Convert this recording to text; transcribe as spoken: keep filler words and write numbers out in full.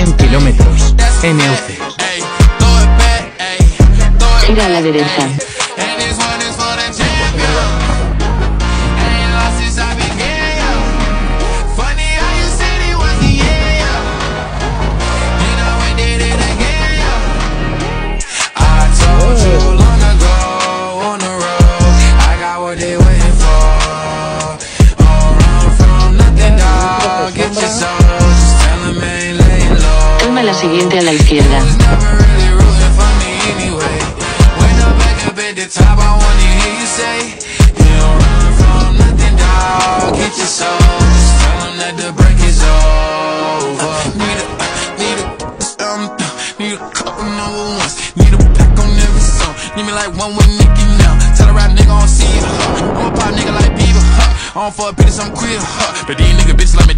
cien kilómetros, E U C. Gira a la derecha. Toma la siguiente a la izquierda. I don't fuck bitches, I'm queer, huh? But these nigga bitches like me